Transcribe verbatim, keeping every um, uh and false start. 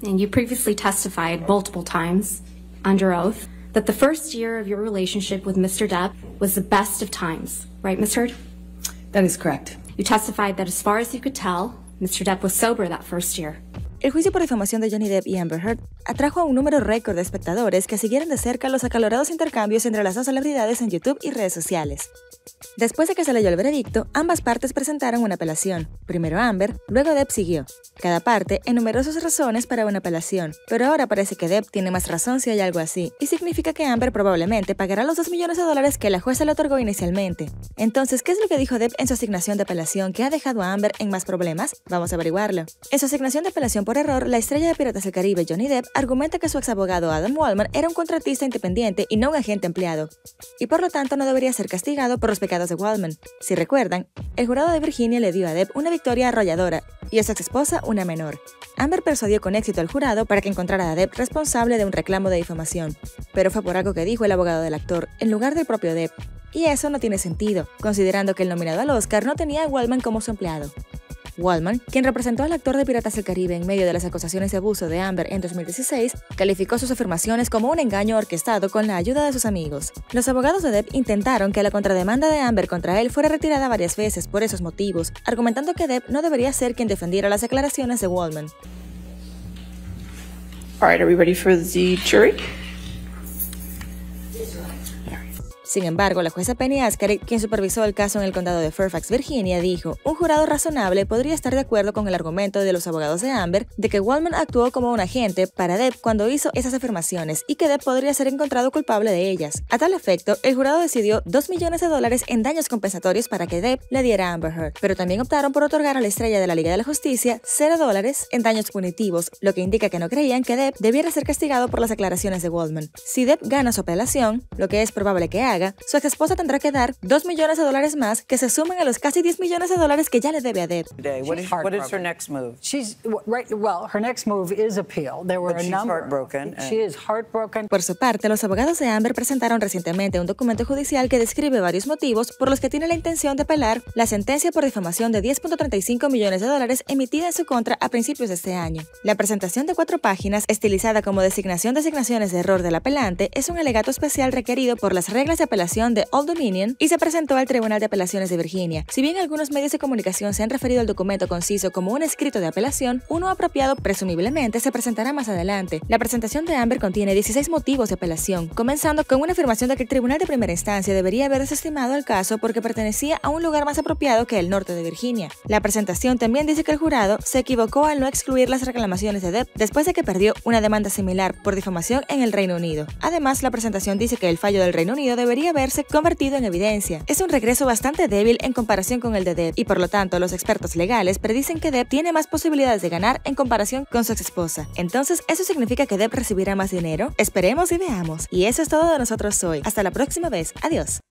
And you previously testified multiple times under oath that the first year of your relationship with Mister Depp was the best of times, right, Miz Heard? That is correct. You testified that as far as you could tell, Mister Depp was sober that first year. El juicio por difamación de Johnny Depp y Amber Heard atrajo a un número récord de espectadores que siguieron de cerca los acalorados intercambios entre las dos celebridades en YouTube y redes sociales. Después de que se leyó el veredicto, ambas partes presentaron una apelación. Primero Amber, luego Depp siguió. Cada parte enumeró sus razones para una apelación, pero ahora parece que Depp tiene más razón si hay algo así, y significa que Amber probablemente pagará los dos millones de dólares que la jueza le otorgó inicialmente. Entonces, ¿qué es lo que dijo Depp en su asignación de apelación que ha dejado a Amber en más problemas? Vamos a averiguarlo. En su asignación de apelación por error, la estrella de Piratas del Caribe, Johnny Depp, argumenta que su exabogado Adam Waldman era un contratista independiente y no un agente empleado, y por lo tanto no debería ser castigado por los pecados de Waldman. Si recuerdan, el jurado de Virginia le dio a Depp una victoria arrolladora y a su exesposa una menor. Amber persuadió con éxito al jurado para que encontrara a Depp responsable de un reclamo de difamación, pero fue por algo que dijo el abogado del actor, en lugar del propio Depp. Y eso no tiene sentido, considerando que el nominado al Oscar no tenía a Waldman como su empleado. Waldman, quien representó al actor de Piratas del Caribe en medio de las acusaciones de abuso de Amber en dos mil dieciséis, calificó sus afirmaciones como un engaño orquestado con la ayuda de sus amigos. Los abogados de Depp intentaron que la contrademanda de Amber contra él fuera retirada varias veces por esos motivos, argumentando que Depp no debería ser quien defendiera las declaraciones de Waldman. All right, are we ready for the jury? Sin embargo, la jueza Penny Ascari, quien supervisó el caso en el condado de Fairfax, Virginia, dijo, un jurado razonable podría estar de acuerdo con el argumento de los abogados de Amber de que Waldman actuó como un agente para Depp cuando hizo esas afirmaciones y que Depp podría ser encontrado culpable de ellas. A tal efecto, el jurado decidió dos millones de dólares en daños compensatorios para que Depp le diera a Amber Heard, pero también optaron por otorgar a la estrella de la Liga de la Justicia cero dólares en daños punitivos, lo que indica que no creían que Depp debiera ser castigado por las declaraciones de Waldman. Si Depp gana su apelación, lo que es probable que haga, su ex esposa tendrá que dar dos millones de dólares más que se suman a los casi diez millones de dólares que ya le debe a Depp. What is, what is her next move? She's right. Well, her next move is appeal. There were But a she's number. heartbroken. She is heartbroken. Por su parte, los abogados de Amber presentaron recientemente un documento judicial que describe varios motivos por los que tiene la intención de apelar la sentencia por difamación de diez punto treinta y cinco millones de dólares emitida en su contra a principios de este año. La presentación de cuatro páginas, estilizada como designación de asignaciones de error del apelante, es un alegato especial requerido por las reglas de apelación de Old Dominion y se presentó al Tribunal de Apelaciones de Virginia. Si bien algunos medios de comunicación se han referido al documento conciso como un escrito de apelación, uno apropiado presumiblemente se presentará más adelante. La presentación de Amber contiene dieciséis motivos de apelación, comenzando con una afirmación de que el Tribunal de Primera Instancia debería haber desestimado el caso porque pertenecía a un lugar más apropiado que el norte de Virginia. La presentación también dice que el jurado se equivocó al no excluir las reclamaciones de Depp después de que perdió una demanda similar por difamación en el Reino Unido. Además, la presentación dice que el fallo del Reino Unido debería verse convertido en evidencia. Es un regreso bastante débil en comparación con el de Depp y por lo tanto los expertos legales predicen que Depp tiene más posibilidades de ganar en comparación con su exesposa. Entonces, ¿eso significa que Depp recibirá más dinero? Esperemos y veamos. Y eso es todo de nosotros hoy. Hasta la próxima vez. Adiós.